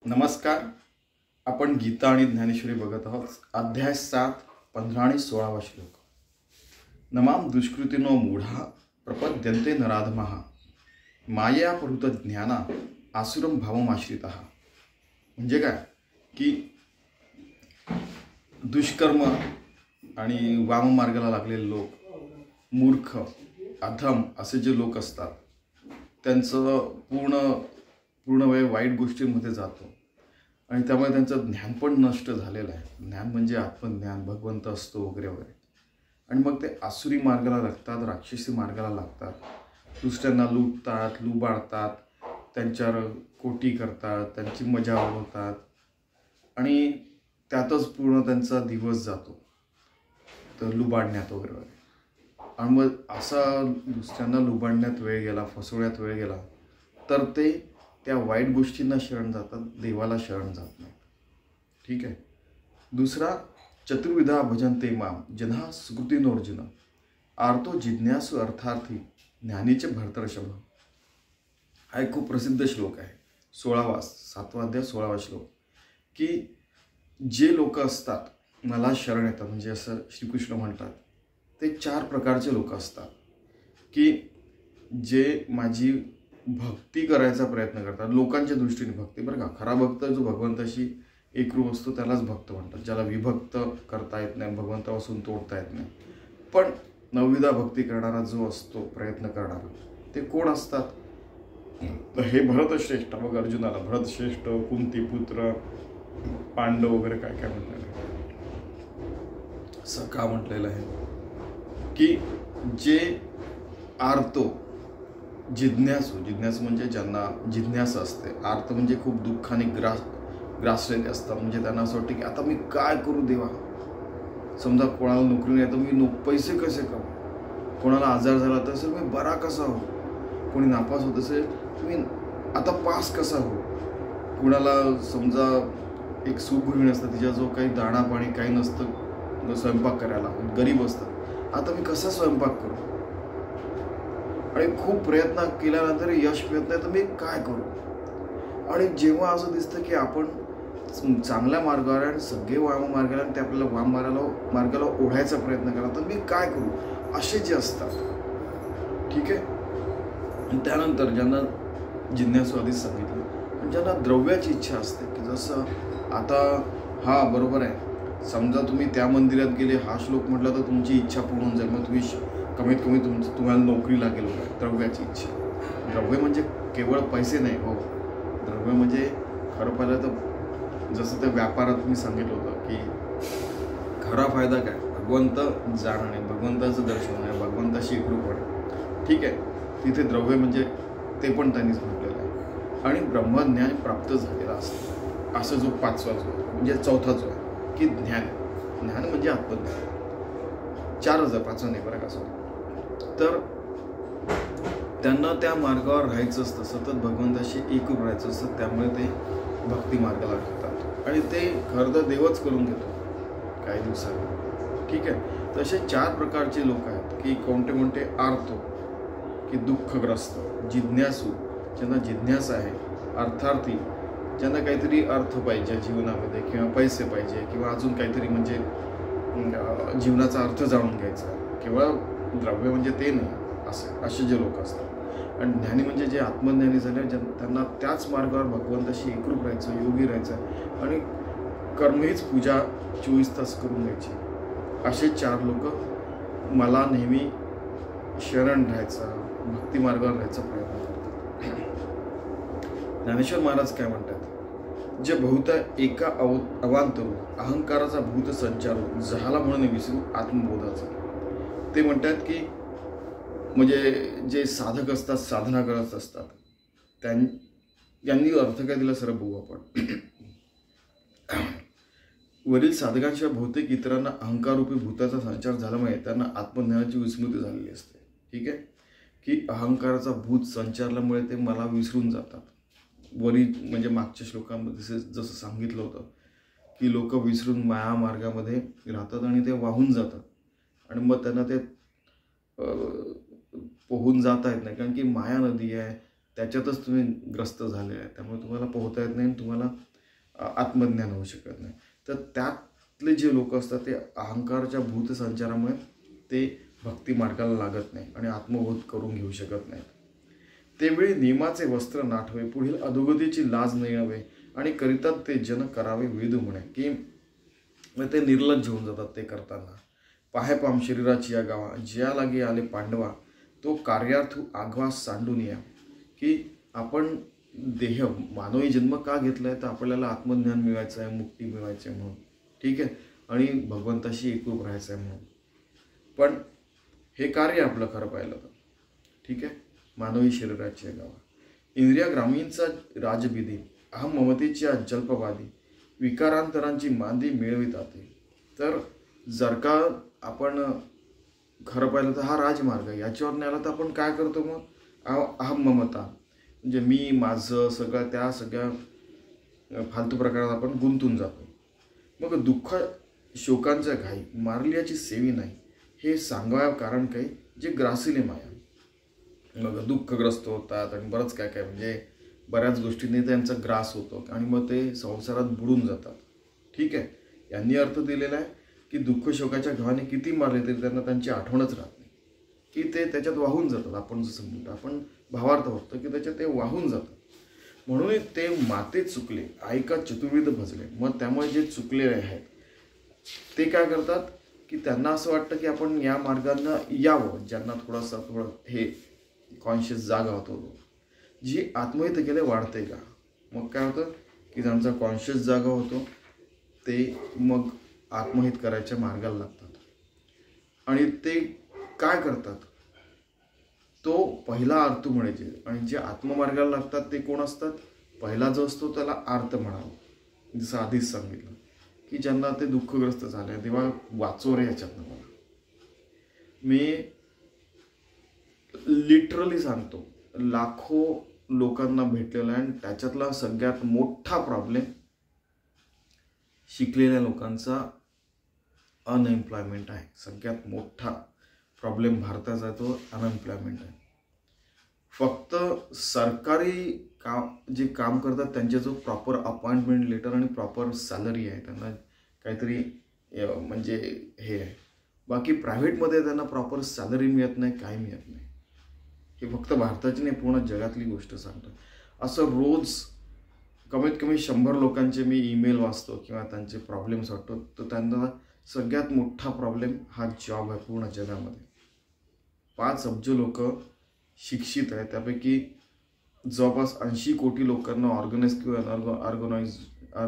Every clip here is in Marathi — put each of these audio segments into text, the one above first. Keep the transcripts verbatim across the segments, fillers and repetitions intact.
नमस्कार. आपण गीता आणि ज्ञानेश्वरी बघत आहोत. अध्याय सात, पंधरा आणि सोळावा श्लोक. नमाम दुष्कृतिनो मूढा प्रपद्यन्ते नराधमः माया परुत ज्ञाना आसुरम भावमाश्रितः. म्हणजे काय की दुष्कर्म आणि वाममार्गाला लागलेले लोक, मूर्ख, अधम असे जे लोक असतात त्यांचं पूर्ण पूर्ण वेळ वाईट गोष्टींमध्ये जातो आणि त्यामुळे त्यांचं ज्ञान पण नष्ट झालेलं आहे. ज्ञान म्हणजे आत्मज्ञान, भगवंत असतो वगैरे वगैरे. आणि मग ते आसुरी मार्गाला लागतात, राक्षसी मार्गाला लागतात, दुसऱ्यांना लुटतात, लुबाडतात, त्यांच्यावर कोटी करतात, त्यांची मजा उडवतात आणि त्यातच पूर्ण त्यांचा दिवस जातो तर लुबाडण्यात वगैरे वगैरे. आणि मग असा दुसऱ्यांना लुबाडण्यात वेळ गेला, फसवण्यात वेळ गेला तर ते त्या वाईट गोष्टींना शरण जातात, देवाला शरण जात नाही. ठीक आहे. दुसरा, चतुर्विधा भजन्ते माम जन्हा सुकृतिनोर्जुन आर्तो जिज्ञासु अर्थार्थी ज्ञानीचे भरतर्षभ. हा एक खूप प्रसिद्ध श्लोक आहे. सोळावा सातवा अध्याय सोळावा श्लोक. की जे लोक असतात मला शरण येतात, म्हणजे असं श्रीकृष्ण म्हणतात, ते चार प्रकारचे लोक असतात की जे माझी भक्ती करायचा प्रयत्न करतात, लोकांच्या दृष्टीने भक्ती. बरं का, खरा भक्त जो भगवंताशी एकरूप असतो त्यालाच भक्त म्हणतात, ज्याला विभक्त करता येत नाही, भगवंतापासून तोडता येत नाही. पण नवविधा भक्ती करणारा जो असतो, प्रयत्न करणारा, ते कोण असतात? हे भरतश्रेष्ठ. बघ अर्जुनाला भरतश्रेष्ठ, कुंती पुत्र, पांडव वगैरे काय काय म्हटलेलं आहे, सखा म्हटलेलं आहे. की जे आर्तो, जिज्ञासू, जिज्ञासू म्हणजे ज्यांना जिज्ञासा असते, आर्त म्हणजे खूप दुःखाने ग्रास ग्रासलेले असतात. म्हणजे त्यांना असं वाटतं की आता मी काय करू देवा. समजा कोणाला नोकरी नाही तर मी नो पैसे कसे करू, कोणाला आजार झाला तर असेल मी बरा कसा हो, कोणी नापास होत असेल मी आता पास कसा हो, कुणाला समजा एक सुगृहिणी असतं, तिच्याजवळ काही दाणा पाणी काही नसतं स्वयंपाक करायला, गरीब असतं, आता मी कसा स्वयंपाक करू, आणि खूप प्रयत्न केल्यानंतर यश मिळत नाही तर मी काय करू. आणि जेव्हा असं दिसतं की आपण चांगल्या मार्गावर आणि सगळे वाम मार्गाला ते आपल्याला वाम मार्गाला मार्गाला ओढायचा प्रयत्न करा तर मी काय करू, असे जे असतात. ठीक आहे. आणि त्यानंतर ज्यांना जिज्ञासू आधीच सांगितलं, आणि ज्यांना द्रव्याची इच्छा असते, की जसं आता हा बरोबर आहे, समजा तुम्ही त्या मंदिरात गेले, हा श्लोक म्हटला तर तुमची इच्छा पूर्ण होऊन जाईल, मग तुम्ही कमीत कमी तुमचं तुम्हाला नोकरी लागेल वगैरे. द्रव्याची इच्छा, द्रव्य म्हणजे केवळ पैसे नाही हो. द्रव्य म्हणजे खरं पाहिलं तर जसं त्या व्यापारात मी सांगितलं होतं की खरा फायदा काय, भगवंत जाणणे, भगवंताचं दर्शन आहे, भगवंताशी एकरूप होणे. ठीक आहे. तिथे द्रव्य म्हणजे ते पण त्यांनीच म्हटलेलं आहे. आणि ब्रह्मज्ञान प्राप्त झालेला असतं, असं जो पाचवा जो आहे, म्हणजे चौथा जो आहे की ज्ञान. ज्ञान म्हणजे आत्मज्ञान. चार हजार पाचवा नाही बरं का, सॉरी. तर त्यांना त्या मार्गावर राहायचं असतं, सतत भगवंताशी एकरूप राहायचं असतं, त्यामुळे ते भक्ती मार्गाला लागतात आणि ते खरं तर देवच करून घेतो काही दिवसांनी. ठीक आहे. तसे चार प्रकारचे लोक आहेत की कोणते कोणते आर्तो की दुःखग्रस्त, जिज्ञासू ज्यांना जिज्ञासा आहे, अर्थार्थी ज्यांना काहीतरी अर्थ पाहिजे जीवनामध्ये, किंवा पैसे पाहिजे, किंवा अजून काहीतरी म्हणजे जीवनाचा अर्थ जाणून घ्यायचा, केवळ द्रव्य म्हणजे ते नाही, असे असे जे लोक असतात. आणि ज्ञानी म्हणजे जे आत्मज्ञानी झाले, ज्या त्यांना त्याच मार्गावर भगवंताशी एकरूप राहायचं, योगी राहायचं आणि कर्म हीच पूजा चोवीस तास करून घ्यायची. असे चार लोक मला नेहमी शरण राहायचा, भक्ती मार्गावर राहायचा प्रयत्न करतात. ज्ञानेश्वर महाराज काय म्हणतात, जे बहुत एका अव अवांतरू अहंकाराचा भूत संचारू झाला म्हणून विसरू आत्मबोधाचा. ते म्हणतात की म्हणजे जे साधक असतात, साधना करत असतात, त्यां यांनी अर्थ काय दिला सर बघू आपण. वरील साधकांशिवाय बहुतेक इतरांना अहंकाररूपी भूताचा संचार झाल्यामुळे त्यांना आत्मज्ञानाची विस्मृती झालेली असते. ठीक आहे. की अहंकाराचा भूत संचारल्यामुळे ते मला विसरून जातात. वरील म्हणजे मागच्या श्लोकांमध्ये जसं सांगितलं होतं की लोक विसरून माया मार्गामध्ये राहतात आणि ते वाहून जातात, आणि मग त्यांना ते पोहून जाता येत नाही, कारण की माया नदी आहे, त्याच्यातच तुम्ही ग्रस्त झाले आहे, त्यामुळे तुम्हाला पोहता येत नाही, तुम्हाला आत्मज्ञान होऊ शकत नाही. तर त्यातले जे लोक असतात ते अहंकाराच्या भूतसंचारामुळे ते भक्ती मार्गाला लागत नाही आणि आत्मबोध करून घेऊ शकत नाहीत. तेवेळी नियमाचे वस्त्र नाठवे, पुढील अधोगतीची लाज नाही हवे आणि करीतात ते जन करावे विविध म्हणे. की ते निर्लज्ज होऊन जातात ते करताना. पाहे पाम शरीराची या गावा, ज्या लागे आले पांडवा, तो कार्यार्थ आघवा सांडून या. की आपण देह मानवी जन्म का घेतलाय, तर आपल्याला आत्मज्ञान मिळवायचं आहे, मुक्ती मिळवायची आहे म्हणून, ठीक आहे, आणि भगवंताशी एकरूप राहायचं आहे म्हणून. पण हे कार्य आपलं खरं पाहिलं तर, ठीक आहे, मानवी शरीराची गावा. इंद्रिया ग्रामीणचा राजबिदी, अहम ममतेची जल्पवादी, विकारांतरांची मांदी मिळवितात. तर जर का आपण खरं पाहिलं तर हा राजमार्ग आहे. याच्यावर न्यायला तर आपण काय करतो मग, अहम ममता म्हणजे मी माझं सगळं, त्या सगळ्या फालतू प्रकारात आपण गुंतून जातो. मग दुःख शोकांच्या घाई मारल्याची सेवी नाही, हे सांगावं कारण काही जे ग्रासिले माया. मग दुःखग्रस्त होतात आणि बरंच काय काय म्हणजे बऱ्याच गोष्टींनी त्यांचा ग्रास होतो आणि मग ते संसारात बुडून जातात. ठीक आहे, यांनी अर्थ दिलेला आहे की दुःख शोकाच्या घावाने किती मारले तरी त्यांना त्यांची आठवणच राहत नाही, की ते त्याच्यात वाहून जातात. आपण जसं म्हणतो, आपण भावार्थ बघतो की त्याच्यात ते वाहून जातात. म्हणून ते माते चुकले ऐका चतुर्विध भजले. मग त्यामुळे जे चुकलेले आहेत ते काय करतात की त्यांना असं वाटतं की आपण या मार्गानं यावं, ज्यांना थोडासा थोडं हे कॉन्शियस जागा होतो. जी आत्महित केले वाढते का, मग काय होतं की ज्यांचा कॉन्शियस जागा होतो ते मग आत्महित करायच्या मार्गाला लागतात. आणि ते काय करतात, तो पहिला अर्थ म्हणायचे. आणि जे आत्ममार्गाला लागतात ते कोण असतात, पहिला जो असतो त्याला आर्त म्हणावं. जसं आधीच सांगितलं की ज्यांना ते दुःखग्रस्त झाले, तेव्हा वाचो रे याच्यातनं. मला मी लिटरली सांगतो, लाखो लोकांना भेटलेला आहे आणि त्याच्यातला सगळ्यात मोठा प्रॉब्लेम शिकलेल्या लोकांचा अनएम्प्लॉयमेंट आहे. सगळ्यात मोठा प्रॉब्लेम भारताचा तो अनएम्प्लॉयमेंट आहे. फक्त सरकारी काम जे काम करतात त्यांचे जो प्रॉपर अपॉइंटमेंट लेटर आणि प्रॉपर सॅलरी आहे, त्यांना काहीतरी म्हणजे हे आहे. बाकी प्रायव्हेटमध्ये त्यांना प्रॉपर सॅलरी मिळत नाही, काही मिळत नाही. हे फक्त भारताची नाही, पूर्ण जगातली गोष्ट सांगतो. असं रोज कमीत कमी शंभर लोकांचे मी ईमेल वाचतो किंवा त्यांचे प्रॉब्लेम्स वाटतो. तर त्यांना सगळ्यात मोठा प्रॉब्लेम हा जॉब आहे पूर्ण जगामध्ये. पाच अब्ज लोक शिक्षित आहे, त्यापैकी जवळपास ऐंशी कोटी लोकांना ऑर्गनाइज किंवा ऑर्गनाइज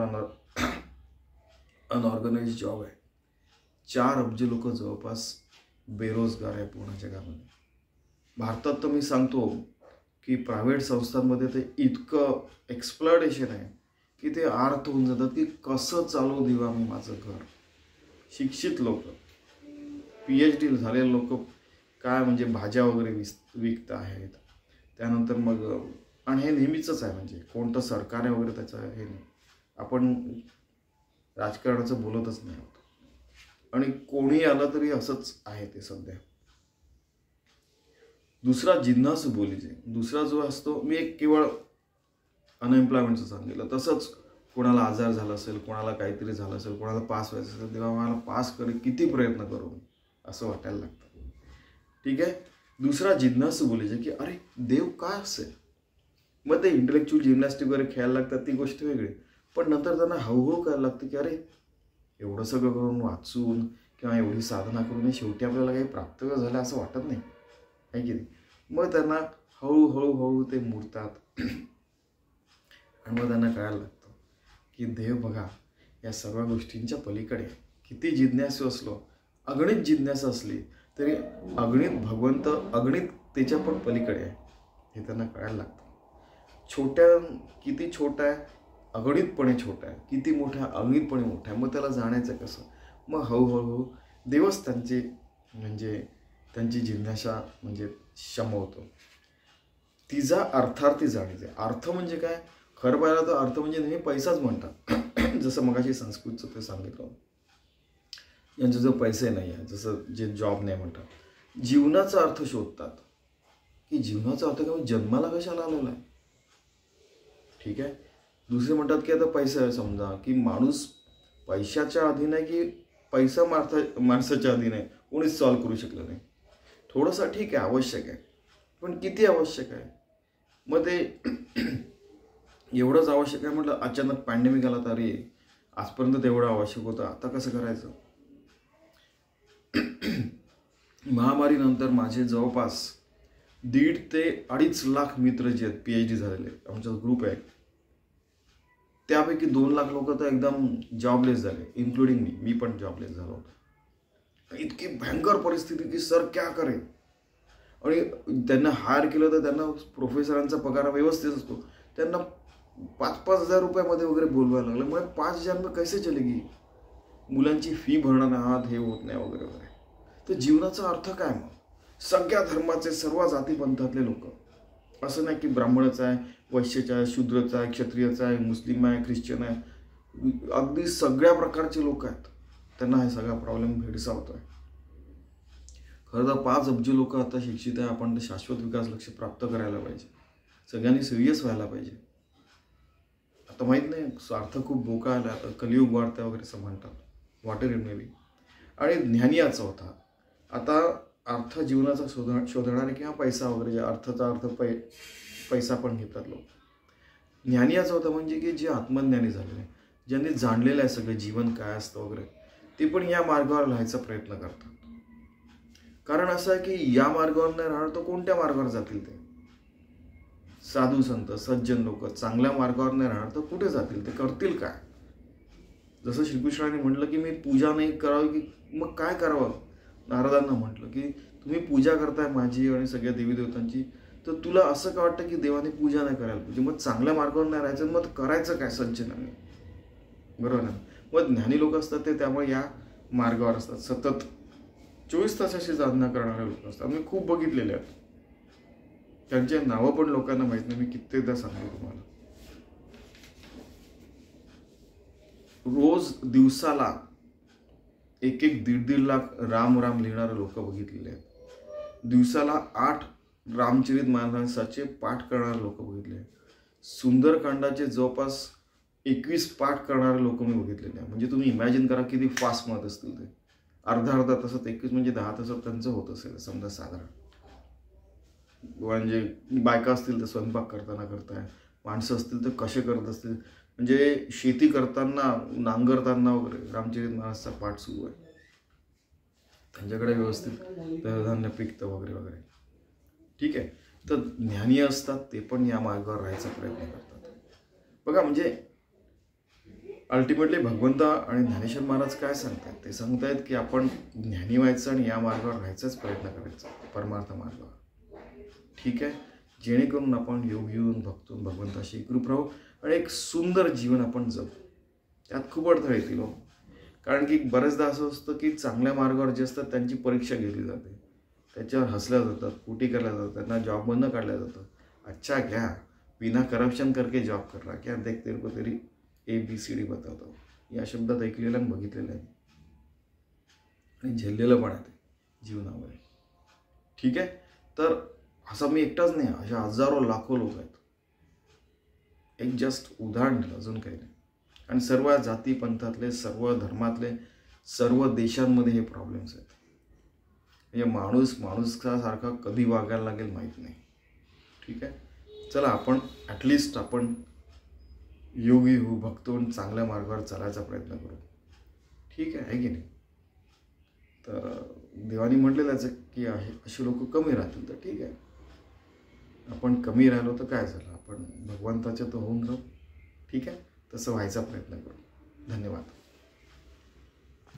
अनऑर्गनाइज जॉब आहे. चार अब्ज लोक जवळपास बेरोजगार आहे पूर्ण जगामध्ये. भारतात तर मी सांगतो की प्रायव्हेट संस्थांमध्ये ते इतकं एक्सप्लॉयटेशन आहे की ते आर्थ होऊन जातात की कसं चालू देऊ आम्ही माझं घर. शिक्षित लोक, पी एच डी झालेले लोक काय म्हणजे भाज्या वगैरे विस विकत आहेत. त्यानंतर मग आणि हे नेहमीचंच आहे, म्हणजे कोणतं सरकार आहे वगैरे त्याचं हे नाही. आपण राजकारणाचं बोलतच नाही आहोत आणि कोणी आलं तरी असंच आहे ते सध्या. दुसरा जिन्नस बोलीचे, दुसरा जो असतो, मी एक केवळ अनएम्प्लॉयमेंटचं सांगितलं. तसंच कोणाला आजार झाला असेल, कोणाला काहीतरी झालं असेल, कोणाला पास व्हायचं असेल, तेव्हा मला पास करे किती प्रयत्न करू असं वाटायला लागतं. ठीक आहे. दुसरा जिज्ञासू बोलीचे की अरे देव काय असेल. मग ते इंटेलेक्च्युअल जिम्नॅस्टिक वगैरे खेळायला लागतात, ती गोष्ट वेगळी. पण नंतर त्यांना हळूहळू करायला लागतं की अरे एवढं सगळं करून वाचून किंवा एवढी साधना करून शेवटी आपल्याला काही प्राप्त झालं असं वाटत नाही, आहे की नाही. मग त्यांना हळूहळू हळू ते मुरतात आणि मग त्यांना कळायला लागतं की देव बघा या सर्व गोष्टींच्या पलीकडे. किती जिज्ञासू असलो, अगणित जिज्ञासा असली तरी अगणित भगवंत अगणित त्याच्या पण पलीकडे आहे, हे त्यांना कळायला लागतं. छोट्या किती छोटा आहे, अगणितपणे छोटा आहे, किती मोठा अगणितपणे मोठा आहे. मग त्याला जाणायचं कसं. मग हळूहळू देवच त्यांचे म्हणजे त्यांची जिज्ञासा म्हणजे शमवतो. तिचा अर्थार्थी जाणीचे. अर्थ म्हणजे काय, खरं पाहिलं तर अर्थ म्हणजे नेहमी पैसाच म्हणतात. जसं मगाशी संस्कृतचं ते सांगितलं, यांचे जो पैसे नाही आहे, जसं जे जॉब नाही म्हणतात. जीवनाचा अर्थ शोधतात की जीवनाचा अर्थ काय, जन्माला कशाला आलेला आहे. ठीक आहे. दुसरे म्हणतात की आता पैसा आहे, समजा की माणूस पैशाच्या अधीन आहे की पैसा माणसा माणसाच्या अधीन आहे, कोणीच सॉल्व्ह करू शकलं नाही. थोडंसं ठीक आहे, आवश्यक आहे, पण किती आवश्यक आहे? मग ते एवढंच आवश्यक आहे म्हटलं, अचानक पॅन्डेमिक आला तर अरे आजपर्यंत तेवढं आवश्यक होतं, आता कसं करायचं? महामारीनंतर माझे जवळपास दीड ते अडीच लाख मित्र जे आहेत पी एच डी झालेले, आमचा ग्रुप आहे, त्यापैकी दोन लाख लोक तर एकदम जॉबलेस झाले, इन्क्लुडिंग मी मी पण जॉबलेस झालो होतो. इतकी भयंकर परिस्थिती की सर क्या करे. आणि त्यांना हायर केलं तर त्यांना प्रोफेसरांचा पगार व्यवस्थित असतो, त्यांना पाच पाच हजार रुपयामध्ये वगैरे बोलवायला लागलं. म्हणजे पाच हजार में कैसे चलेगी, मुलांची फी भरणार आहात, हे होत नाही वगैरे वगैरे. तर जीवनाचा अर्थ काय मग? सगळ्या धर्माचे, सर्व जातीपंथातले लोक, असं नाही की ब्राह्मणाचं आहे, वैश्याचा आहे, शूद्राचा आहे, क्षत्रियाचा आहे, मुस्लिम आहे, ख्रिश्चन आहे, अगदी सगळ्या प्रकारचे लोक आहेत, त्यांना हे सगळा प्रॉब्लेम भेडसावतोय. खरं तर पाच अब्ज लोक आता शिक्षित आहे, आपण शाश्वत विकास लक्ष्य प्राप्त करायला पाहिजे, सगळ्यांनी सिरियस व्हायला पाहिजे. आता माहीत नाही, स्वार्थ खूप बोका आला, आता कलियुग वाढतं वगैरे असं म्हणतात, वॉटर इट मे बी. आणि ज्ञानी याचा होता, आता अर्थ जीवनाचा शोध शोधणारे किंवा पैसा वगैरे, जे अर्थाचा अर्थ पै पैसा पण घेतात लोक. ज्ञानी याचा होता म्हणजे की जे आत्मज्ञानी झालेले, ज्यांनी जाणलेलं आहे सगळं जीवन काय असतं वगैरे, ते पण या मार्गावर राहायचा प्रयत्न करतात. कारण असं आहे की या मार्गावर नाही राहणार तर कोणत्या मार्गावर जातील ते? साधू संत सज्जन लोक चांगल्या मार्गावर नाही राहणार तर कुठे जातील, ते करतील काय? जसं श्रीकृष्णाने म्हटलं की मी पूजा नाही करावी, की मग काय करावं? नारदांना म्हटलं की तुम्ही पूजा करताय माझी आणि सगळ्या देवी देवतांची, तर तुला असं का वाटतं की देवाने पूजा नाही करायला पाहिजे? मग चांगल्या मार्गावर नाही राहायचं, मग करायचं काय सज्जनांनी? बरोबर ना? मग ज्ञानी लोक असतात ते त्यामुळे या मार्गावर असतात, सतत चोवीस तासाची साधना करणारे लोक असतात. मी खूप बघितलेले आहेत, त्यांचे नावं पण लोकांना माहीत नाही, मी कित्येकदा सांगतो तुम्हाला. रोज दिवसाला एक एक दीड दीड लाख राम राम लिहिणारे लोक बघितलेले आहेत. दिवसाला आठ रामचरित मानसाचे पाठ करणारे लोक बघितले आहेत. सुंदरकांडाचे जवळपास एकवीस पाठ करणारे लोक मी बघितलेले आहे. म्हणजे तुम्ही इमॅजिन करा किती फास्ट मत असतील ते. अर्धा अर्धा तासात एकवीस म्हणजे दहा तासात त्यांचं होत असेल समजा साधारण. म्हणजे बायका असतील तर स्वयंपाक करताना करताय, माणसं असतील तर कसे करत असतील, म्हणजे शेती करताना नांगरताना वगैरे रामचरित मानसचा पाठ सुरू आहे. त्यांच्याकडे व्यवस्थित धान्य पिकतं वगैरे वगैरे. ठीक आहे, तर ज्ञानी असतात ते पण या मार्गावर राहायचा प्रयत्न करतात. बघा म्हणजे अल्टिमेटली भगवंत आणि ज्ञानेश्वर महाराज काय सांगतात? ते सांगतायत की आपण ज्ञानी व्हायचं आणि या मार्गावर राहायचाच प्रयत्न करायचा, परमार्थ मार्गावर. ठीक आहे, जेणेकरून आपण योग येऊन भक्तून भगवंताशी एकरूप राहू आणि एक सुंदर जीवन आपण जगू. त्यात खूप अडथळे येतील हो, कारण की बरेचदा असं असतं की चांगल्या मार्गावर जे असतात त्यांची परीक्षा घेतली जाते, त्याच्यावर हसल्या जातात, कुटी करल्या जातात, त्यांना जॉबमधनं काढल्या जातं. अच्छा घ्या, बिना करप्शन करके जॉब कर रहा, क्या देख तेरे को तेरी ए बी सी डी बतावतो, या शब्दात ऐकलेलं आणि बघितलेलं आहे आणि झेललेलं पण आहे ते जीवनामध्ये. ठीक आहे, तर असं मी एकटाच नाही, अशा हजारो लाखो लोक आहेत. एक जस्ट उदाहरण दिलं, अजून काही नाही. आणि सर्व जाती पंथातले, सर्व धर्मातले, सर्व देशांमध्ये हे प्रॉब्लेम्स आहेत. म्हणजे माणूस माणूसासारखा कधी वागायला लागेल माहीत नाही. ठीक आहे, चला आपण ॲटलिस्ट आपण योगी होऊ, भक्त होऊन चांगल्या मार्गावर चालायचा प्रयत्न करू. ठीक आहे, आहे की नाही? तर देवानी म्हटलेलंच आहे की आहे असे लोक कमी राहतील, तर ठीक आहे, आपण कमी राहिलो तर काय झालं, आपण भगवंताच्या तर होऊन राहू. ठीक आहे, तसं व्हायचा प्रयत्न करू. धन्यवाद.